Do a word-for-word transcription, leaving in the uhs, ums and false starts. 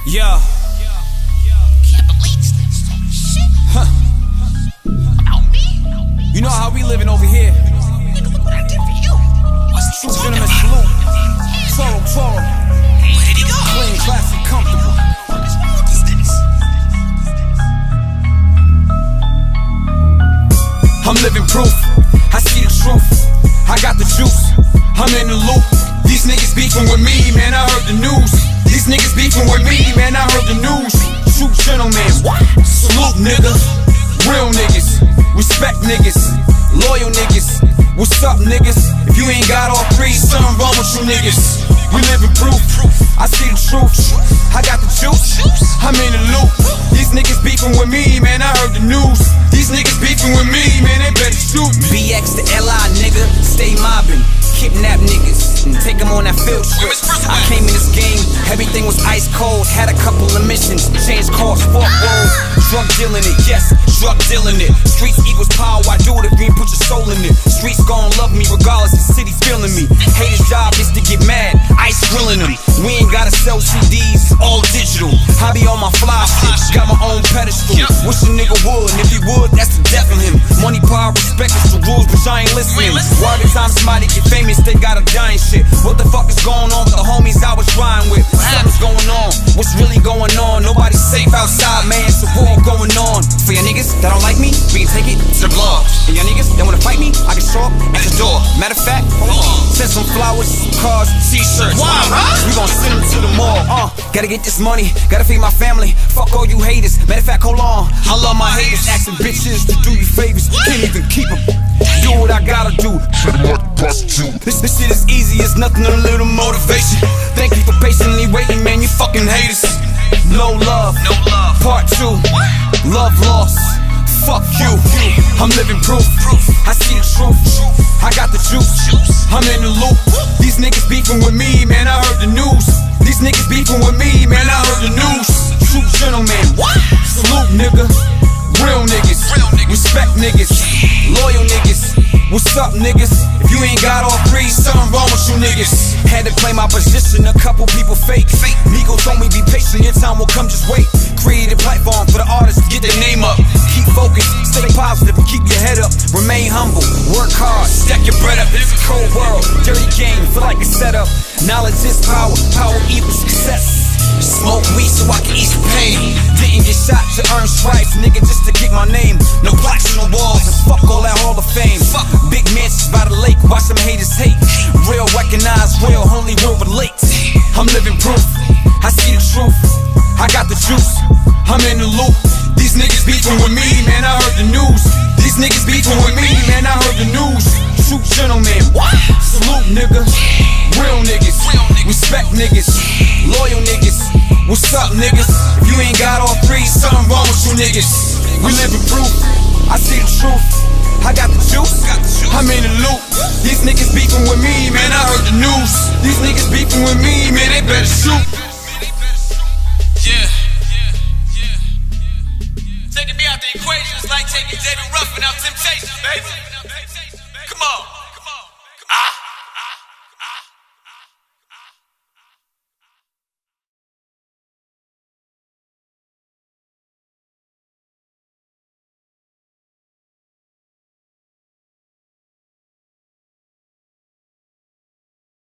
Yeah. Can't believe this shit. Huh. About me? You know how we living over here. Nigga, look what I did for you. What's he True talking gentleman about? salute. Toro, Toro. Where did he go? Clean, classy, comfortable. What is wrong with these niggas? I'm living proof. I see the truth. I got the juice. I'm in the loop. These niggas beefing with me, man. I heard the news. These niggas beefing with me, man. I heard the news. True gentleman. What? Salute, nigga. Real niggas. Respect niggas. Loyal niggas. What's up, niggas? If you ain't got all three, something wrong with you niggas. We living proof. I see the truth. I got the juice. I'm in the loop. These niggas beefing with me, man. I heard the news. These niggas beefing with me, man. They better shoot. B X to L I, nigga. Stay mobbing. Kidnap niggas and take them on that field trip. I came in this game, everything was ice cold. Had a couple of missions, changed cars, fought roads. Drug dealing it, yes, drug dealing it. Streets equals power, I do it if you ain't put your soul in it. Streets gon' love me regardless, the city's feeling me. Haters' job is to get mad, ice grilling them. We ain't gotta sell C Ds, all digital. I be on my fly shit, got my own pedestal. Wish a nigga would, and if he would, that's the death of him. Money, power, respect is the rules, but I ain't listening. Why every time somebody get famous, they gotta die and shit. What the fuck is going on with the homies I was riding with? Something's going on, what's really going on? Nobody's safe outside, man, it's a war going on. For your niggas that don't like me, we can take it to the blogs. And your niggas that wanna fight me, I can show up at the door. Matter of fact, hold on, send some flowers, some cars, t-shirts. Wow, huh? We gon' send them to the mall. Uh, gotta get this money, gotta feed my family. Fuck all you haters. Matter of fact, hold on, I love my haters. Asking bitches to do you favors, can't even keep them. Do what I gotta do. This, this shit is easy, it's nothing, a little motivation. Thank you for patiently waiting, man, you fucking haters. No love, No love. part two. Love lost, fuck you. I'm living proof, I see the truth. I got the juice, I'm in the loop. These niggas beefing with me, man, I heard the news. These niggas beefing with me, man, I heard the news. True gentleman, salute nigga. Real niggas, respect niggas, loyal niggas. What's up, niggas? If you ain't got all three, something wrong with you niggas. Had to play my position, a couple people fake. Migo told me be patient, your time will come, just wait. Create a platform for the artists to get their name up. Keep focused, stay positive and keep your head up. Remain humble, work hard, stack your bread up. It's a cold world, dirty game, feel like it's set up. Knowledge is power, power equals success. Smoke weed so I can ease the pain. Didn't get shot to earn stripes, nigga, just to get my name. No plaques on the walls, and fuck all that Hall of Fame. Fuck big mansions by the lake, watch them haters hate. Real recognize real, only real relate. I'm living proof, I see the truth. I got the juice, I'm in the loop. These niggas beefing with me, man, I heard the news. These niggas beefing with me, man, I heard the news. True gentleman, salute nigga. Real niggas, respect niggas, loyal niggas. What's up, niggas? If you ain't got all three, something wrong with you niggas. We living proof, I see the truth. I got the juice, I'm in the loop. These niggas beefing with me, man, I heard the news. These niggas beefing with me, man, they better shoot. Yeah. Taking me out the equation is like taking David